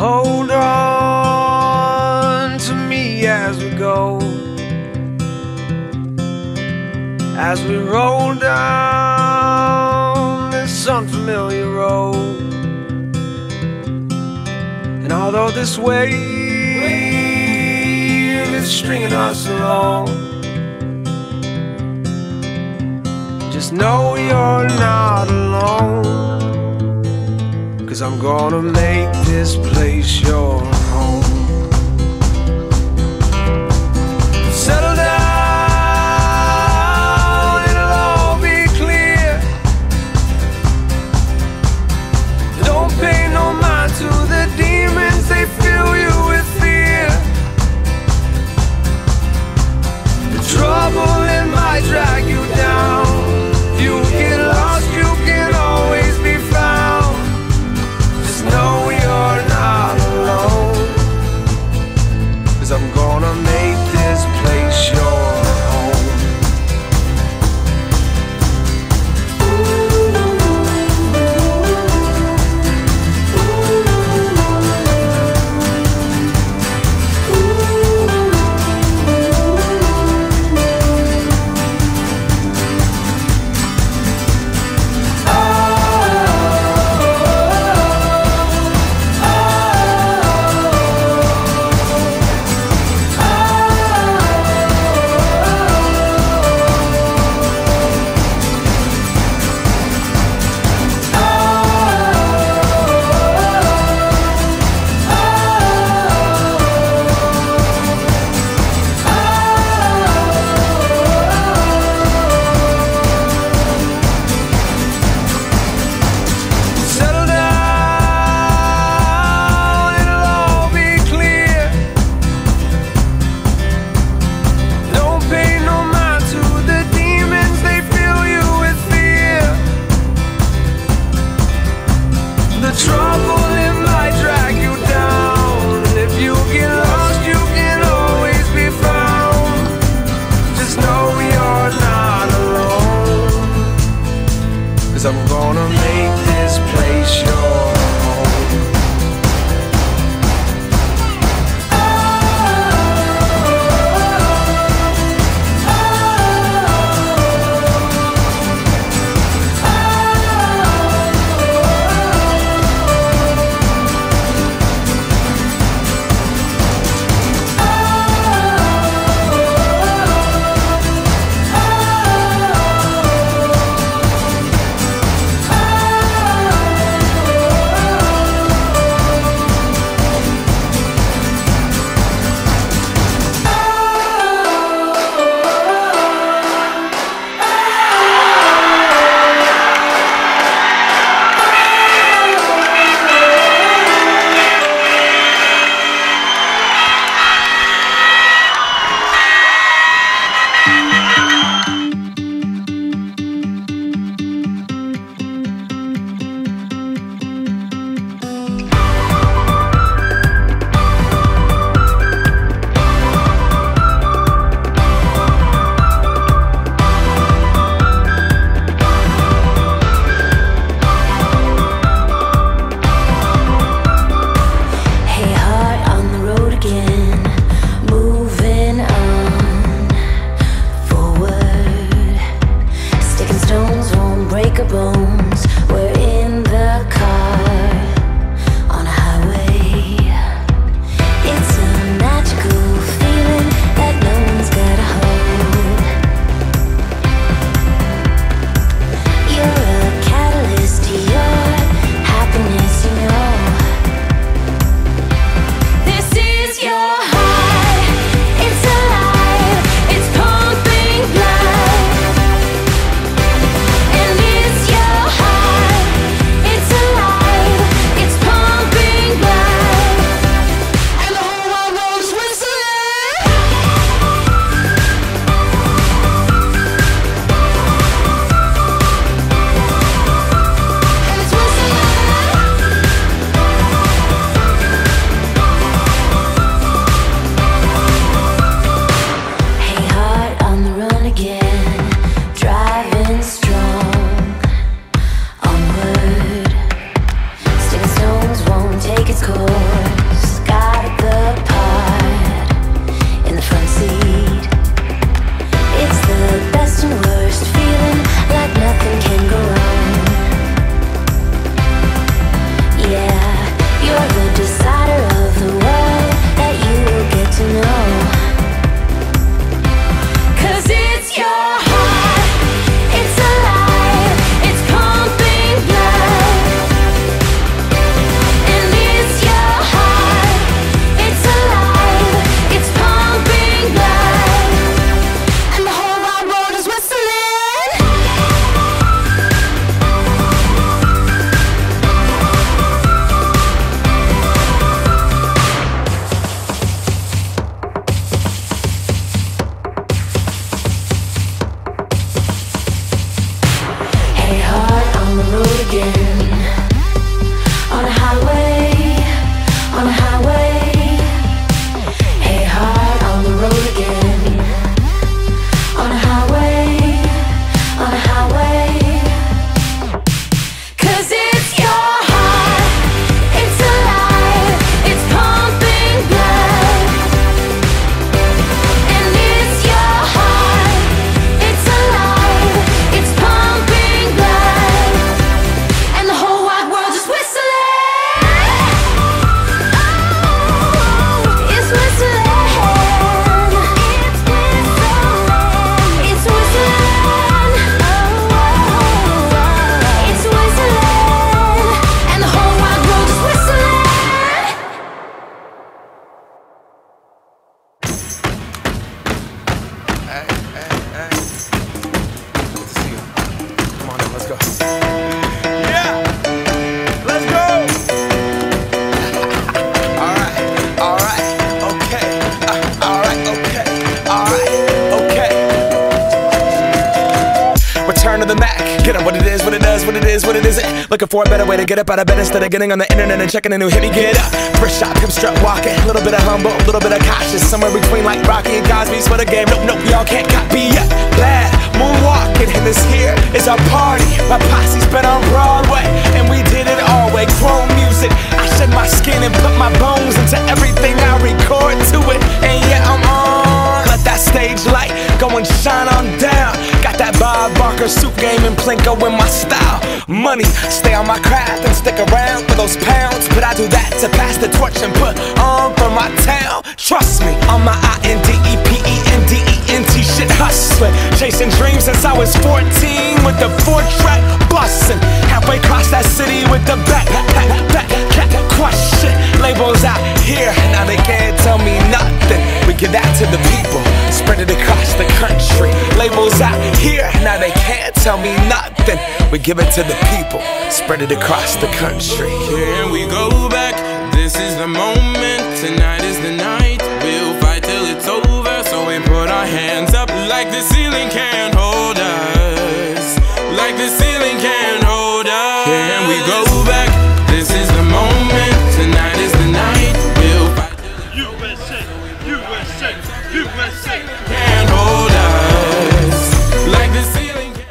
hold on to me as we go, as we roll down this unfamiliar road. And although this wave is stringing us along, just know you're not alone, 'cause I'm gonna make this place your home. Settle down, it'll all be clear. Don't pay no mind to the demons, they fill you with fear. The trouble, it might drag you down. You get lost, you can always be found. Just know you're not alone. again. On a highway, on a highway. Hey, heart, on the road again. On a highway, on a highway. 'Cause it's your heart, it's alive, it's pumping blood. And it's your heart, it's alive, it's pumping blood. And the whole wide world is whistling. Oh, it's whistling. It's whistling. It's whistling. And the whole wide world is whistling. Hey, hey, hey. Good to see you. Come on in, let's go. Yeah! Let's go! Alright, okay. Alright, okay. Alright, okay. Return to the Mac. Get up, what it is, what it does, what it is, what it isn't. Looking for a better way to get up out of bed instead of getting on the internet and checking a new hit. Me get up. First shot, come strut walking. A little bit of humble, a little bit of cautious. Somewhere between like Rocky and Cosby's for the game. Nope, nope, y'all can't copy yet. Glad moonwalking, and this here is our party. My posse's been on Broadway, and we did it all way. Chrome music. I shed my skin and put my bones into everything I record to it. And yeah, I'm on. Let that stage light go and shine on down. Got that Bob Barker suit game and Plinko in my style. Money, stay on my craft and stick around for those pounds. But I do that to pass the torch and put on for my town. Trust me, on my INDEPENDENT shit hustling. Chasing dreams since I was 14 with the 4-track bustin'. Halfway across that city with the back question. Labels out here, now they can't tell me nothing. We give that to the people, spread it across the country. Labels out here, now they can't tell me nothing. We give it to the people, spread it across the country. Here we go back, this is the moment, tonight is the night. We'll fight till it's over, so we put our hands up like the ceiling can't hold us. Like the ceiling can't hold us. Here we go back, this is the moment, tonight is the night. We'll fight till it's USA, USA, USA. can't hold us. Like the ceiling can't.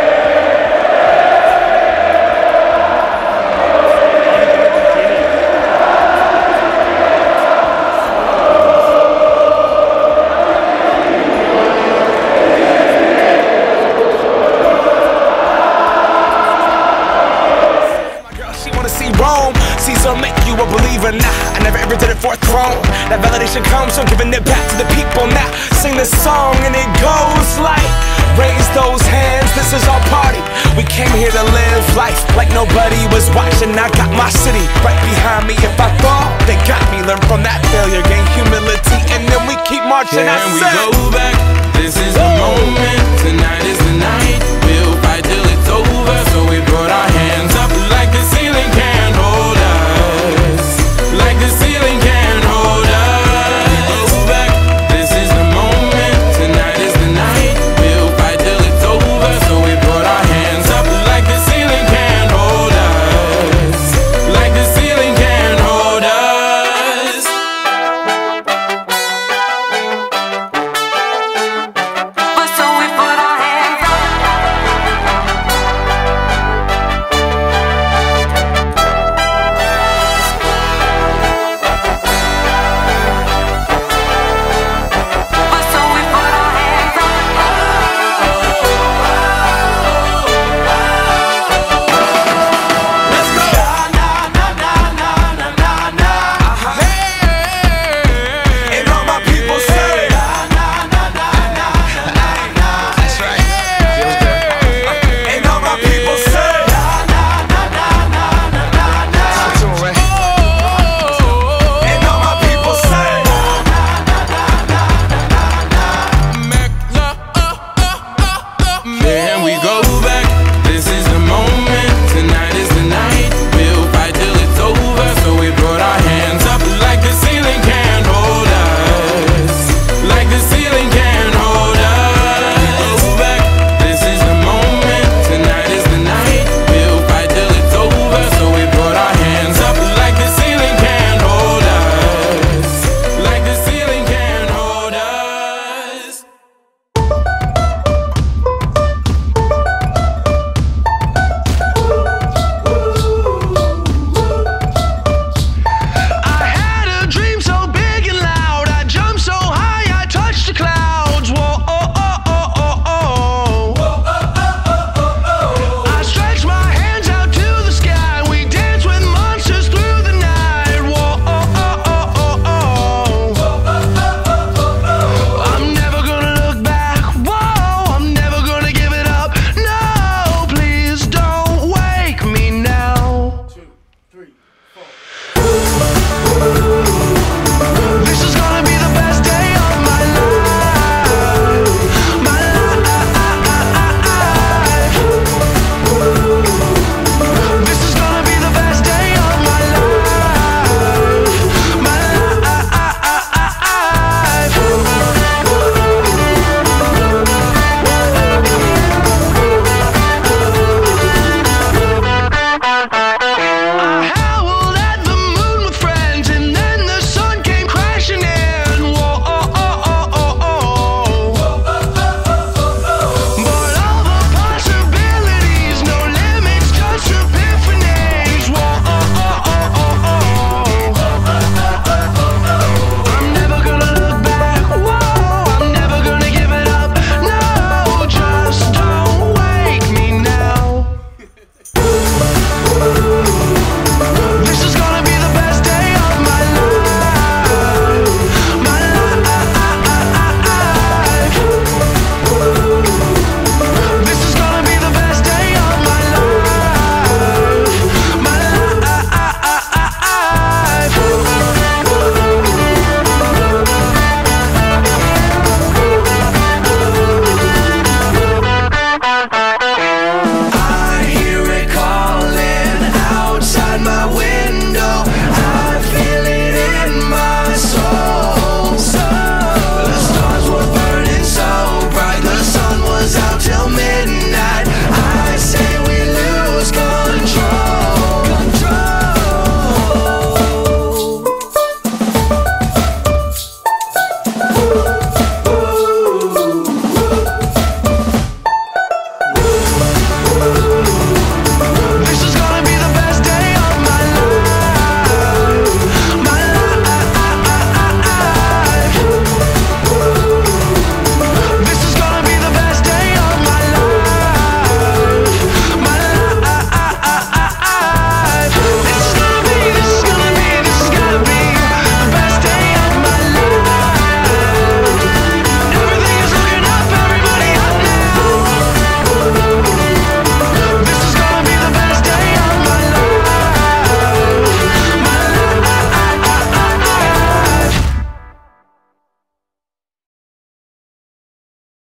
Caesar make you a believer now. I never ever did it for a throne. That validation comes from giving it back to the people now. Sing this song and it goes like, raise those hands, this is our party. We came here to live life like nobody was watching. I got my city right behind me. If I fall, they got me. Learn from that failure, gain humility, and then we keep marching. And we go back,